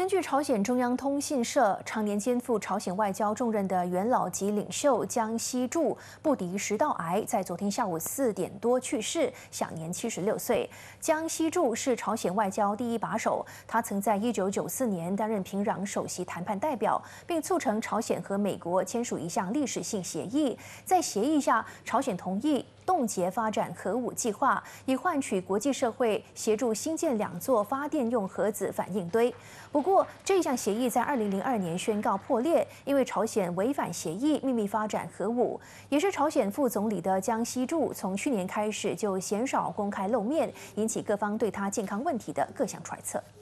根据朝鲜中央通信社，常年肩负朝鲜外交重任的元老级领袖姜熙柱不敌食道癌，在昨天下午4点多去世，享年76岁。姜熙柱是朝鲜外交第一把手，他曾在1994年担任平壤首席谈判代表，并促成朝鲜和美国签署一项历史性协议。在协议下，朝鲜同意冻结发展核武计划，以换取国际社会协助新建2座发电用核子反应堆。不过，这项协议在2002年宣告破裂，因为朝鲜违反协议，秘密发展核武。也是朝鲜副总理的姜熙柱，从去年开始就鲜少公开露面，引起各方对他健康问题的各项揣测。